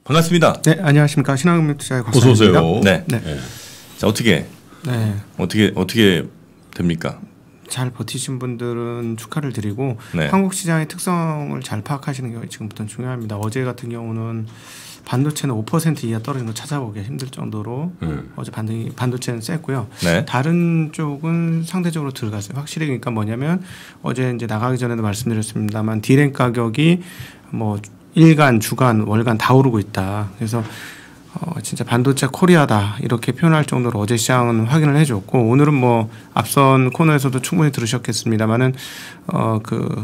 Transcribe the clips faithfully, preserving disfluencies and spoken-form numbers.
반갑습니다. 네, 안녕하십니까. 신한금융투자의 어서 곽상현입니다. 오세요. 네. 네. 네. 자, 어떻게 네. 어떻게 어떻게 됩니까? 잘 버티신 분들은 축하를 드리고 네. 한국 시장의 특성을 잘 파악하시는 게 지금부터 중요합니다. 어제 같은 경우는 반도체는 오 퍼센트 이하 떨어진 거 찾아보기 힘들 정도로 음. 어제 반등이 반도체는 셌고요. 네. 다른 쪽은 상대적으로 들어갔어요. 확실히 그러니까 뭐냐면 어제 이제 나가기 전에도 말씀드렸습니다만 디램 가격이 뭐 일간, 주간, 월간 다 오르고 있다. 그래서 어 진짜 반도체 코리아다 이렇게 표현할 정도로 어제 시장은 확인을 해줬고 오늘은 뭐 앞선 코너에서도 충분히 들으셨겠습니다만은 어 그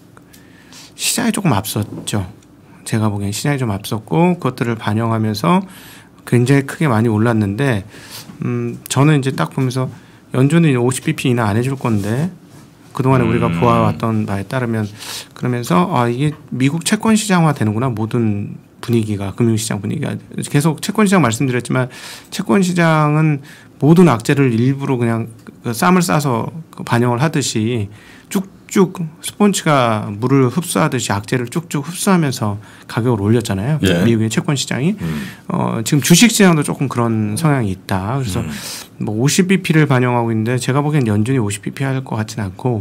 시장이 조금 앞섰죠. 제가 보기엔 시장이 좀 앞섰고 그것들을 반영하면서 굉장히 크게 많이 올랐는데 음 저는 이제 딱 보면서 연준은 오십 비피 인하 안 해줄 건데 그동안에 음. 우리가 보아왔던 바에 따르면 그러면서 아 이게 미국 채권 시장화 되는구나 모든 분위기가 금융시장 분위기가 계속 채권 시장 말씀드렸지만 채권 시장은 모든 악재를 일부러 그냥 쌈을 싸서 반영을 하듯이 쭉쭉 스폰지가 물을 흡수하듯이 악재를 쭉쭉 흡수하면서 가격을 올렸잖아요. 예. 미국의 채권 시장이 음. 어, 지금 주식 시장도 조금 그런 성향이 있다. 그래서 음. 뭐 오십 비피를 반영하고 있는데 제가 보기엔 연준이 오십 비피 할 것 같지는 않고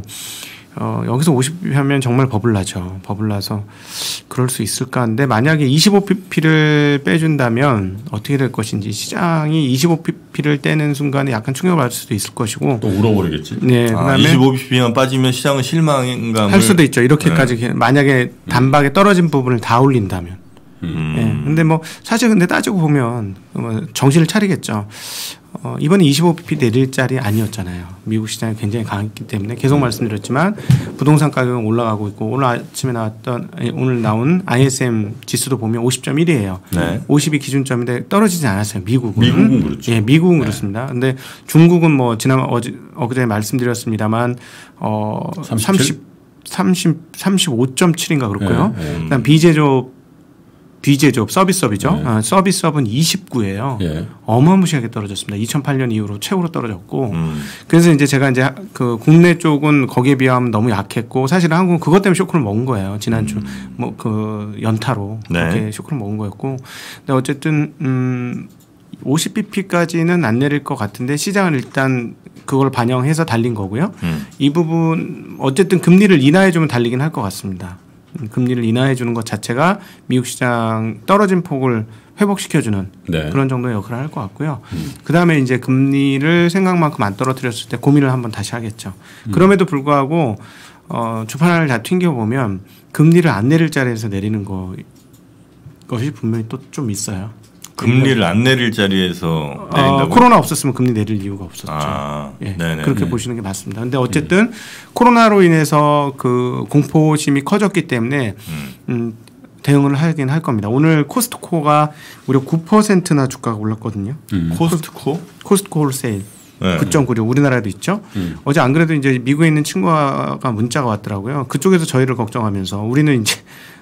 어, 여기서 오십 비피 하면 정말 버블 나죠. 버블 나서 그럴 수 있을까 하는데 만약에 이십오 비피를 빼준다면 어떻게 될 것인지 시장이 이십오 비피를 떼는 순간에 약간 충격을 받을 수도 있을 것이고 또 울어버리겠지. 네, 아, 그다음에 이십오 비피만 빠지면 시장은 실망감을 할 수도 있죠. 이렇게까지 네. 만약에 단박에 떨어진 부분을 다 올린다면. 음. 네. 근데 뭐 사실 근데 따지고 보면 뭐 정신을 차리겠죠. 어, 이번에 이십오 비피 내릴 자리 아니었잖아요. 미국 시장이 굉장히 강했기 때문에 계속 말씀드렸지만 부동산 가격은 올라가고 있고 오늘 아침에 나왔던 오늘 나온 아이에스엠 지수도 보면 오십 점 일이에요. 네. 오십이 기준점인데 떨어지지 않았어요. 미국은. 미국은 그렇죠. 예, 미국은 네. 그렇습니다. 근데 중국은 뭐 지난 어제 어그제 말씀드렸습니다만 어 삼십, 삼십, 삼십오 점 칠인가 그렇고요. 네. 네. 그다음 비제조업 비제조업 서비스업이죠. 네. 어, 서비스업은 이십구예요. 네. 어마무시하게 떨어졌습니다. 이천팔 년 이후로 최고로 떨어졌고 음. 그래서 이제 제가 이제 그 국내 쪽은 거기에 비하면 너무 약했고 사실은 한국은 그것 때문에 쇼크를 먹은 거예요. 지난주 음. 뭐 그 연타로 네. 그렇게 쇼크를 먹은 거였고 근데 어쨌든 음 오십 비피까지는 안 내릴 것 같은데 시장은 일단 그걸 반영해서 달린 거고요. 음. 이 부분 어쨌든 금리를 인하해 주면 달리긴 할 것 같습니다. 금리를 인하해 주는 것 자체가 미국 시장 떨어진 폭을 회복시켜주는 네. 그런 정도의 역할을 할 것 같고요. 음. 그다음에 이제 금리를 생각만큼 안 떨어뜨렸을 때 고민을 한번 다시 하겠죠. 음. 그럼에도 불구하고 어, 주판을 다 튕겨보면 금리를 안 내릴 자리에서 내리는 거, 것이 분명히 또 좀 있어요. 금리를 안 내릴 자리에서 내린다고? 어, 코로나 없었으면 금리 내릴 이유가 없었죠. 아, 예, 그렇게 보시는 게 맞습니다. 그런데 어쨌든 음. 코로나로 인해서 그 공포심이 커졌기 때문에 음. 음, 대응을 하긴 할 겁니다. 오늘 코스트코가 무려 구 퍼센트나 주가가 올랐거든요. 음. 코스트코? 코스트코 홀세일. 네. 구 점 구육 우리나라에도 있죠. 음. 어제 안 그래도 이제 미국에 있는 친구가 문자가 왔더라고요. 그쪽에서 저희를 걱정하면서 우리는 이제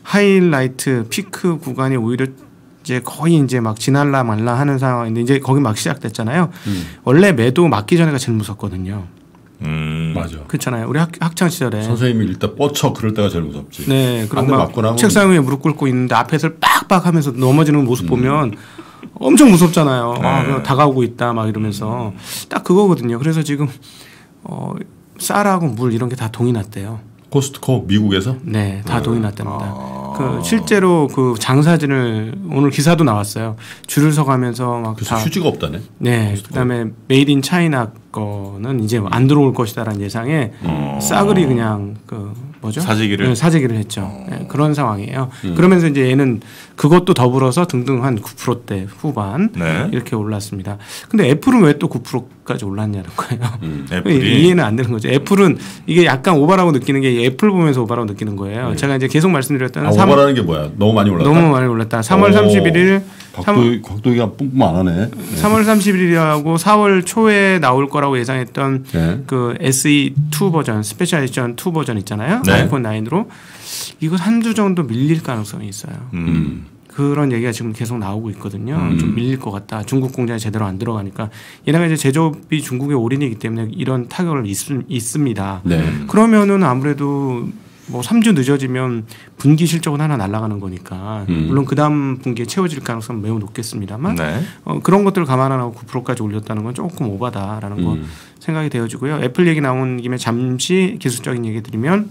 하이라이트 피크 구간이 오히려 이제 거의 이제 막 지날라 말라 하는 상황인데 이제 거기 막 시작됐잖아요. 음. 원래 매도 맞기 전에가 제일 무섭거든요. 음. 맞아. 그렇잖아요. 우리 학, 학창 시절에 선생님이 일단 뻗쳐 그럴 때가 제일 무섭지. 네, 그럼 막 책상 위에 무릎 꿇고 있는데 앞에서 빡빡하면서 넘어지는 모습 음. 보면 엄청 무섭잖아요. 네. 아, 다가오고 있다 막 이러면서 음. 딱 그거거든요. 그래서 지금 어, 쌀하고 물 이런 게 다 동이 났대요. 코스트코 미국에서? 네, 다 네. 동이 났답니다. 아. 그 실제로 그 장사진을 오늘 기사도 나왔어요. 줄을 서가면서 막 그래서 다 휴지가 없다네. 네, 코스트코. 그다음에 메이드 인 차이나 거는 이제 안 들어올 것이다라는 예상에 어. 싸그리 그냥 그 뭐죠? 사재기를 네, 사재기를 했죠. 어. 네, 그런 상황이에요. 음. 그러면서 이제 얘는 그것도 더불어서 등등 한 구 퍼센트대 후반 네. 이렇게 올랐습니다. 근데 애플은 왜 또 구 퍼센트까지 올랐냐는 거예요. 음. 애플이 이해는 안 되는 거죠. 애플은 이게 약간 오바라고 느끼는 게 애플 보면서 오바라고 느끼는 거예요. 음. 제가 이제 계속 말씀드렸던 아, 오바라는 게 뭐야? 너무 많이 올랐다. 너무 많이 올랐다. 삼월 삼십일일 곽도기, 곽도기가 뿜뿜 안 하네. 네. 삼월 삼십일일하고 사월 초에 나올 거라고 예상했던 네. 그 에스이 투 버전, 스페셜 에디션 투 버전 있잖아요. 네. 아이폰 나인으로 이거 한 주 정도 밀릴 가능성이 있어요. 음. 그런 얘기가 지금 계속 나오고 있거든요. 음. 좀 밀릴 것 같다. 중국 공장이 제대로 안 들어가니까. 얘네가 이제 제조업이 중국의 올인이기 때문에 이런 타격을 있, 있습니다. 네. 그러면은 아무래도 뭐 삼 주 늦어지면 분기 실적은 하나 날아가는 거니까 음. 물론 그 다음 분기에 채워질 가능성은 매우 높겠습니다만 네. 어, 그런 것들을 감안 안 하고 구 퍼센트까지 올렸다는 건 조금 오바다라는 음. 거 생각이 되어지고요. 애플 얘기 나온 김에 잠시 기술적인 얘기 드리면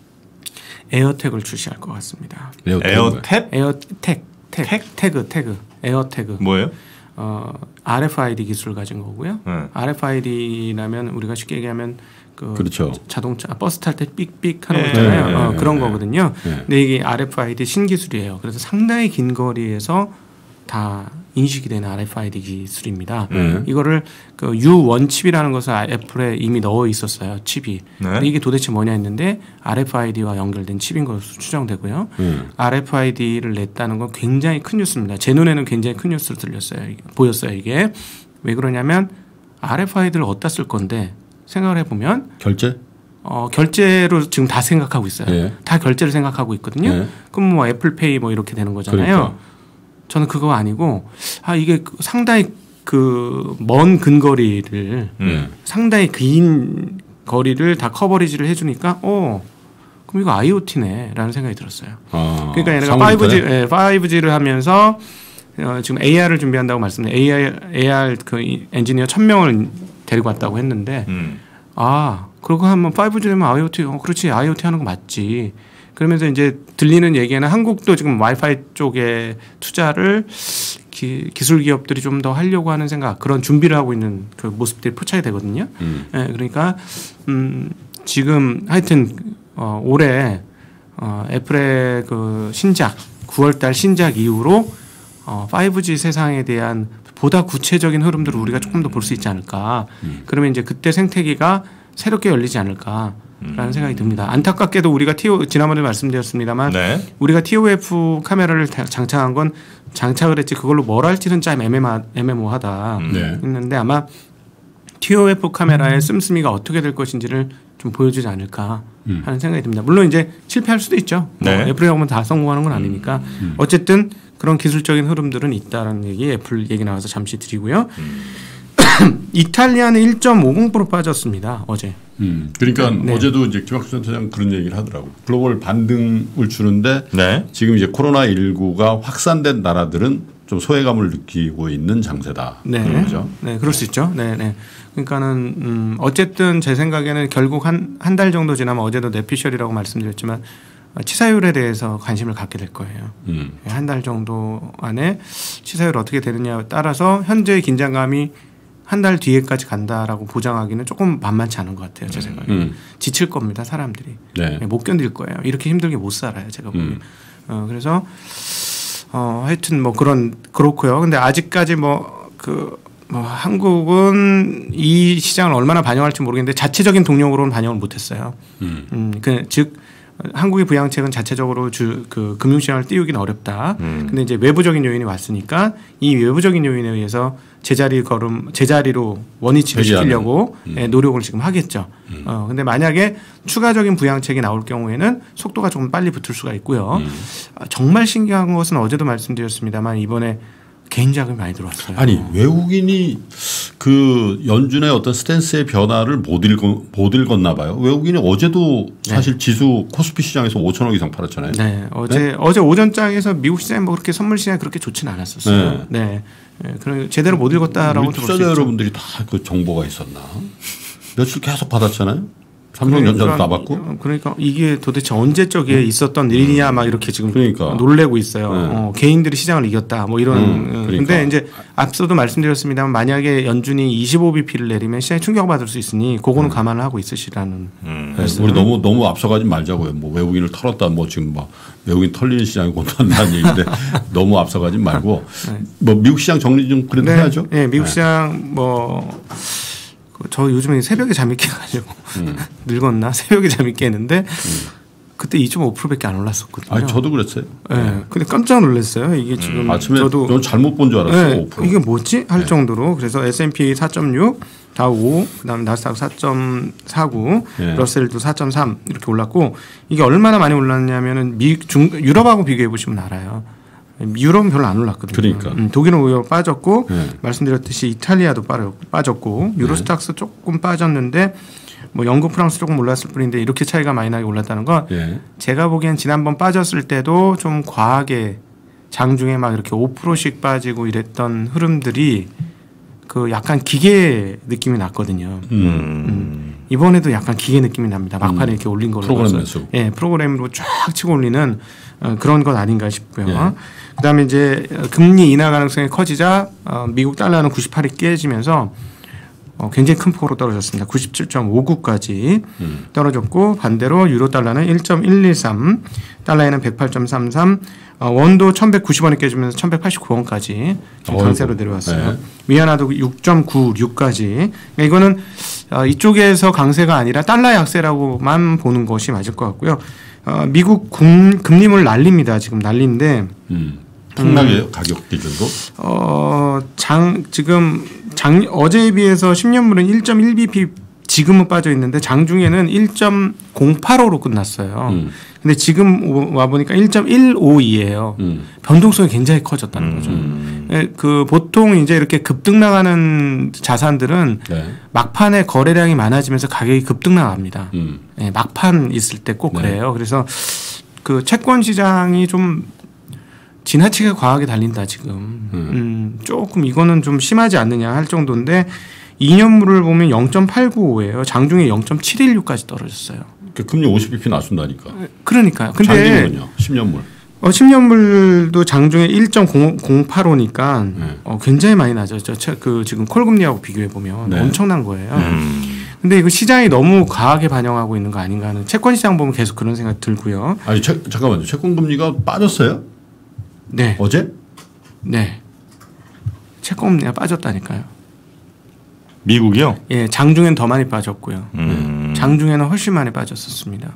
에어택을 출시할 것 같습니다. 에어택? 에어택, 택, 태그, 태그, 에어태그. 뭐예요? 어, 알에프아이디 기술을 가진 거고요. 네. 알에프아이디라면 우리가 쉽게 얘기하면 그 그렇죠. 자동차 버스 탈 때 삑삑 하는 거 있잖아요. 네, 네, 어, 그런 네, 거거든요. 네. 근데 이게 알에프아이디 신기술이에요. 그래서 상당히 긴 거리에서 다 인식이 되는 알에프아이디 기술입니다. 네. 이거를 그 유 원 칩이라는 것을 애플에 이미 넣어 있었어요. 칩이. 네. 근데 이게 도대체 뭐냐 했는데 알에프아이디와 연결된 칩인 것으로 추정되고요. 네. 알에프아이디를 냈다는 건 굉장히 큰 뉴스입니다. 제 눈에는 굉장히 큰 뉴스로 들렸어요. 보였어요. 이게. 왜 그러냐면 알에프아이디를 어디다 쓸 건데 생각을 해보면 결제? 어, 결제로 지금 다 생각하고 있어요. 네. 다 결제를 생각하고 있거든요. 네. 그럼 뭐 애플페이 뭐 이렇게 되는 거잖아요. 그러니까. 저는 그거 아니고 아 이게 상당히 그 먼 근거리를 음. 상당히 긴 거리를 다 커버리지를 해주니까 어 그럼 이거 아이오티네라는 생각이 들었어요. 아, 그러니까 얘네가 파이브 지, 예, 파이브 지를 하면서 어, 지금 에이알을 준비한다고 말씀드렸는데 에이알, 에이알 그 엔지니어 천 명을 데리고 왔다고 했는데 음. 아 그러고 하면 파이브 지 되면 아이오티 어, 그렇지 아이오티 하는 거 맞지. 그러면서 이제 들리는 얘기는 한국도 지금 와이파이 쪽에 투자를 기, 기술 기업들이 좀 더 하려고 하는 생각 그런 준비를 하고 있는 그 모습들이 포착이 되거든요. 음. 예, 그러니까 음, 지금 하여튼 어, 올해 어, 애플의 그 신작 구월달 신작 이후로 어, 파이브 지 세상에 대한 보다 구체적인 흐름들을 우리가 조금 더 볼 수 있지 않을까. 음. 그러면 이제 그때 생태계가 새롭게 열리지 않을까. 라는 생각이 듭니다. 안타깝게도 우리가 티오 지난번에 말씀드렸습니다만 네. 우리가 티오에프 카메라를 장착한 건 장착을 했지 그걸로 뭘 할지는 참 애매모하다 네. 했는데 아마 티오에프 카메라의 씀씀이가 어떻게 될 것인지를 좀 보여주지 않을까 음. 하는 생각이 듭니다. 물론 이제 실패할 수도 있죠. 네. 뭐 애플이라고 하면 다 성공하는 건 아니니까 음. 어쨌든 그런 기술적인 흐름들은 있다라는 얘기 애플 얘기 나와서 잠시 드리고요. 음. 이탈리아는 일 점 오공 퍼센트 빠졌습니다. 어제. 음, 그러니까 네. 어제도 이제 김학수 센터장 그런 얘기를 하더라고. 글로벌 반등을 주는데 네. 지금 이제 코로나십구가 확산된 나라들은 좀 소외감을 느끼고 있는 장세다. 네, 그런 거죠. 네, 그럴 수 있죠. 네, 네. 그러니까는 음, 어쨌든 제 생각에는 결국 한 한 달 정도 지나면 어제도 내피셜이라고 말씀드렸지만 치사율에 대해서 관심을 갖게 될 거예요. 음. 한 달 정도 안에 치사율 어떻게 되느냐에 따라서 현재의 긴장감이 한 달 뒤에까지 간다라고 보장하기는 조금 만만치 않은 것 같아요. 제 생각에. 음. 지칠 겁니다. 사람들이. 네. 못 견딜 거예요. 이렇게 힘들게 못 살아요. 제가 보기엔. 음. 어, 그래서 어, 하여튼 뭐 그런 그렇고요. 근데 아직까지 뭐 그 뭐 한국은 이 시장을 얼마나 반영할지 모르겠는데 자체적인 동력으로는 반영을 못했어요. 음. 음, 그 즉 한국의 부양책은 자체적으로 주 그 금융시장을 띄우기는 어렵다. 음. 근데 이제 외부적인 요인이 왔으니까 이 외부적인 요인에 의해서 제자리 걸음 제자리로 원위치를 시키려고 음. 노력을 지금 하겠죠. 음. 어, 근데 만약에 추가적인 부양책이 나올 경우에는 속도가 조금 빨리 붙을 수가 있고요. 음. 정말 신기한 것은 어제도 말씀드렸습니다만 이번에 개인 자금이 많이 들어왔어요. 아니 외국인이 그 연준의 어떤 스탠스의 변화를 못 읽어 못 읽었나 봐요. 외국인이 어제도 사실 네. 지수 코스피 시장에서 오천억 이상 팔았잖아요. 네, 어제 네? 어제 오전장에서 미국 시장이 뭐 그렇게 선물 시장이 그렇게 좋지는 않았었어요. 네, 네. 네. 그런 제대로 못 읽었다라고 투자자 여러분들이 다 그 정보가 있었나? 며칠 계속 받았잖아요. 삼성전자도 다 받고. 그러니까 이게 도대체 언제적에 음. 있었던 일이냐 막 이렇게 지금 그러니까. 놀래고 있어요. 네. 어, 개인들이 시장을 이겼다 뭐 이런. 음, 그러니까. 근데 이제 앞서도 말씀드렸습니다만 만약에 연준이 이십오 비피를 내리면 시장에 충격받을 수 있으니 그거는 음. 감안을 하고 있으시라는. 음. 네. 우리 너무 너무 앞서가지 말자고요. 뭐 외국인을 털었다 뭐 지금 막 외국인 털리는 시장이 곧난다는 얘기인데 너무 앞서가지 말고 네. 뭐 미국 시장 정리 좀 그래도 네. 해야죠. 네, 미국 네. 시장 뭐. 저 요즘에 새벽에 잠이 깨가지고 음. 늙었나 새벽에 잠이 깨는데 음. 그때 이 점 오 퍼센트밖에 안 올랐었거든요. 아니 저도 그랬어요. 네. 네. 근데 깜짝 놀랐어요. 이게 지금 음. 아침에 저도 전 잘못 본 줄 알았어요. 네. 오 퍼센트. 이게 뭐지 할 네. 정도로 그래서 에스 앤 피 사 점 육, 다우 오, 그다음 나스닥 사 점 사구, 네. 러셀도 사 점 삼 이렇게 올랐고 이게 얼마나 많이 올랐냐면은 미, 중, 유럽하고 비교해 보시면 알아요. 유럽은 별로 안 올랐거든요. 그러니까. 음, 독일은 오히려 빠졌고 네. 말씀드렸듯이 이탈리아도 빠졌고 유로스탁스 네. 조금 빠졌는데 뭐 영국, 프랑스 조금 올랐을 뿐인데 이렇게 차이가 많이 나게 올랐다는 건 예. 제가 보기엔 지난번 빠졌을 때도 좀 과하게 장중에 막 이렇게 오 퍼센트씩 빠지고 이랬던 흐름들이 그 약간 기계 느낌이 났거든요. 음. 음. 이번에도 약간 기계 느낌이 납니다. 막판에 음. 이렇게 올린 걸로 프로그램 매수. 예, 프로그램으로 쫙 치고 올리는 어, 그런 것 아닌가 싶고요. 예. 그다음에 이제 금리 인하 가능성이 커지자 어, 미국 달러는 구십팔이 깨지면서 어, 굉장히 큰 폭으로 떨어졌습니다. 구십칠 점 오구까지 음. 떨어졌고 반대로 유로 달러는 일 점 일이삼, 달러에는 백팔 점 삼삼, 어, 원도 천백구십 원에 깨지면서 천백팔십구 원까지 지금 강세로 내려왔어요. 네. 위안화도 육 점 구육까지. 그러니까 이거는 어, 이쪽에서 강세가 아니라 달러 약세라고만 보는 것이 맞을 것 같고요. 어, 미국 금, 금리물 난립니다. 지금 난리인데. 음. 폭락의 음, 가격 기준도? 어, 장, 지금 장, 어제에 비해서 십 년물은 일 점 일 비피 지금은 빠져 있는데 장중에는 일 점 공팔오로 끝났어요. 음. 근데 지금 와 보니까 일 점 일오이예요. 음. 변동성이 굉장히 커졌다는 거죠. 음. 예, 그 보통 이제 이렇게 급등 나가는 자산들은 네. 막판에 거래량이 많아지면서 가격이 급등 나갑니다. 음. 예, 막판 있을 때 꼭 네. 그래요. 그래서 그 채권 시장이 좀 지나치게 과하게 달린다 지금. 음. 음, 조금 이거는 좀 심하지 않느냐 할 정도인데 이 년물을 보면 영 점 팔구오예요. 장중에 영 점 칠일육까지 떨어졌어요. 그러니까 금리 오십 비피 낮춘다니까. 그러니까요. 근데 장기는요? 십 년물. 어, 십 년물도 장중에 일 점 공팔오니까 네. 어, 굉장히 많이 낮았죠. 그 지금 콜금리하고 비교해 보면 네. 엄청난 거예요. 음. 근데 이거 시장이 너무 과하게 반영하고 있는 거 아닌가 하는 채권 시장 보면 계속 그런 생각 들고요. 아니 채, 잠깐만요. 채권 금리가 빠졌어요? 네. 어제? 네. 채권 금리가 빠졌다니까요. 미국이요? 예, 장중엔 더 많이 빠졌고요. 음. 장중에는 훨씬 많이 빠졌었습니다.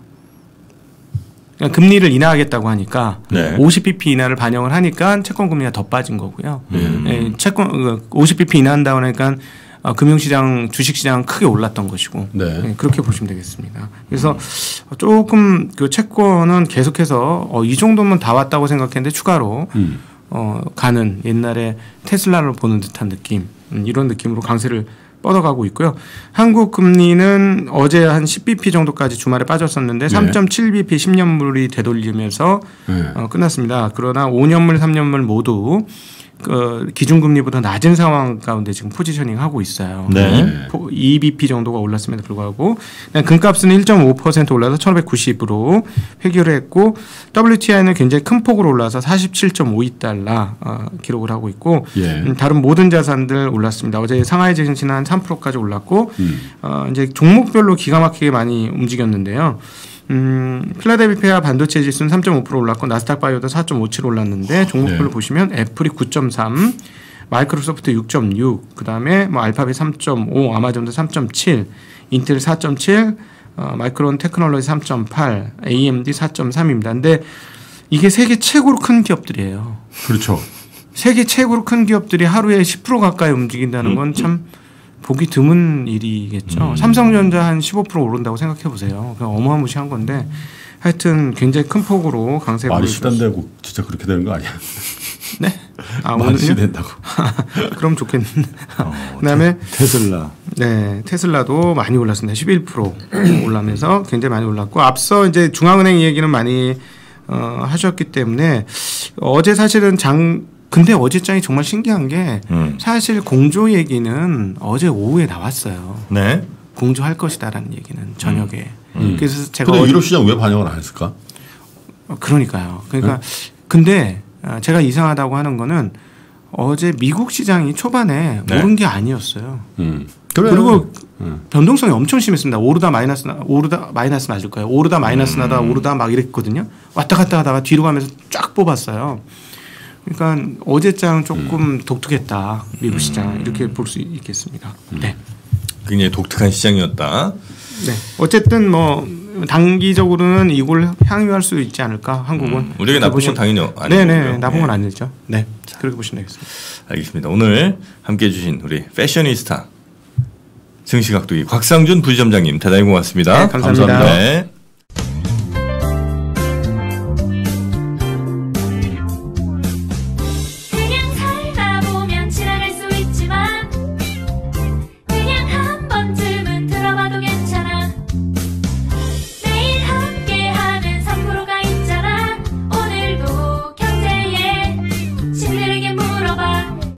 그러니까 금리를 인하하겠다고 하니까 네. 오십 비피 인하를 반영을 하니까 채권 금리가 더 빠진 거고요. 음. 예, 채권 오십 비피 인하한다고 하니까 어, 금융시장, 주식시장 크게 올랐던 것이고 네. 네, 그렇게 보시면 되겠습니다. 그래서 음. 조금 그 채권은 계속해서 어, 이 정도면 다 왔다고 생각했는데 추가로 음. 어, 가는 옛날에 테슬라를 보는 듯한 느낌 음, 이런 느낌으로 강세를 뻗어가고 있고요. 한국 금리는 어제 한 십 비피 정도까지 주말에 빠졌었는데 네. 삼 점 칠 비피 십 년물이 되돌리면서 네. 어, 끝났습니다. 그러나 오 년물, 삼 년물 모두 그 기준금리보다 낮은 상황 가운데 지금 포지셔닝 하고 있어요. 네. 이 비피 정도가 올랐음에도 불구하고 금값은 일 점 오 퍼센트 올라서 천오백구십으로 회귀를 했고 더블유티아이는 굉장히 큰 폭으로 올라서 사십칠 점 오이 달러 어, 기록을 하고 있고 예. 음, 다른 모든 자산들 올랐습니다. 어제 상하이 증시는 한 삼 퍼센트까지 올랐고 음. 어, 이제 종목별로 기가 막히게 많이 움직였는데요. 음, 필라델피아 반도체 지수는 삼 점 오 퍼센트 올랐고 나스닥 바이오도 사 점 오칠 올랐는데 종목별로 네. 보시면 애플이 구 점 삼, 마이크로소프트 육 점 육, 그다음에 뭐 알파벳 삼 점 오, 아마존도 삼 점 칠, 인텔 사 점 칠, 어, 마이크론 테크놀로지 삼 점 팔, 에이엠디 사 점 삼입니다. 근데 이게 세계 최고로 큰 기업들이에요. 그렇죠. 세계 최고로 큰 기업들이 하루에 십 퍼센트 가까이 움직인다는 건 참 보기 드문 일이겠죠. 음. 삼성전자 한 십오 퍼센트 오른다고 생각해 보세요. 그냥 어마무시한 건데 하여튼 굉장히 큰 폭으로 강세가 말이 시단되고 진짜 그렇게 되는 거 아니야? 네? 아, 말이 시된다고. 그럼 좋겠는데. 어, 그다음에 테슬라. 네, 테슬라도 많이 올랐습니다. 십일 퍼센트 올라면서 굉장히 많이 올랐고 앞서 이제 중앙은행 얘기는 많이 어, 하셨기 때문에 어제 사실은 장 근데 어제장이 정말 신기한 게 음. 사실 공조 얘기는 어제 오후에 나왔어요. 네. 공조할 것이다라는 얘기는 저녁에. 음. 음. 그래서 제가 근데 유럽 시장 왜 반영을 안 했을까? 어, 그러니까요. 그러니까 네? 근데 제가 이상하다고 하는 거는 어제 미국 시장이 초반에 네. 오른 게 아니었어요. 음. 그리고 음. 변동성이 엄청 심했습니다. 오르다 마이너스 나, 오르다 마이너스 맞을 거예요. 오르다 마이너스 음. 나다 오르다 막 이랬거든요. 왔다 갔다 하다가 뒤로 가면서 쫙 뽑았어요. 그러니까 어제장 조금 음. 독특했다. 미국 시장 음. 이렇게 볼 수 있겠습니다. 음. 네. 굉장히 독특한 시장이었다. 네. 어쨌든 뭐 단기적으로는 이걸 향유할 수 있지 않을까 한국은. 음. 우리에게 나쁜 건 당연히 아니죠. 네네 나쁜 건 아니죠. 네. 자. 그렇게 보시면 되겠습니다. 알겠습니다. 오늘 함께해 주신 우리 패셔니스타 증시각도기 곽상준 부지점장님 대단히 고맙습니다. 네, 감사합니다. 감사합니다. 네.